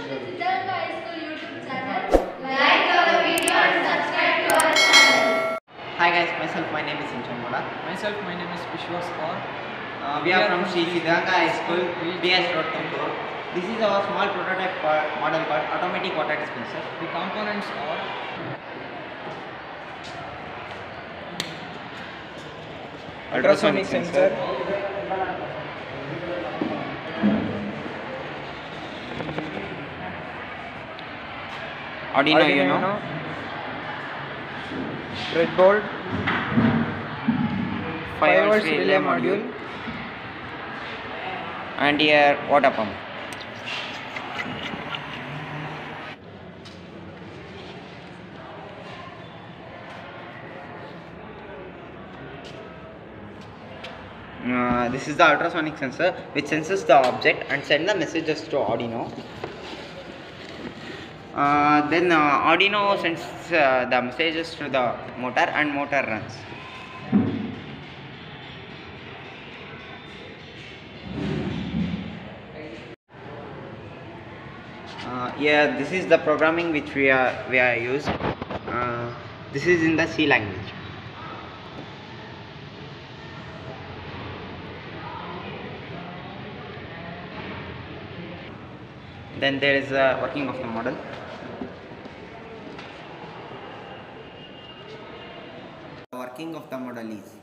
Sree Siddaganga School YouTube channel. Like our video and subscribe to our channel. Hi guys, my name is Sinchan. Myself, my name is Vishwas. We are from Sree Siddaganga School, BS Road, Tumkur. This is our small prototype model called automatic water dispenser. The components are Ultrasonic sensor, Arduino Uno, breadboard, 5 volts relay module, and here water pump. This is the ultrasonic sensor which senses the object and send the messages to Arduino. Then Arduino sends the messages to the motor and motor runs. Yeah, this is the programming which we are used. This is in the C language. Then there is a working of the model. The working of the model is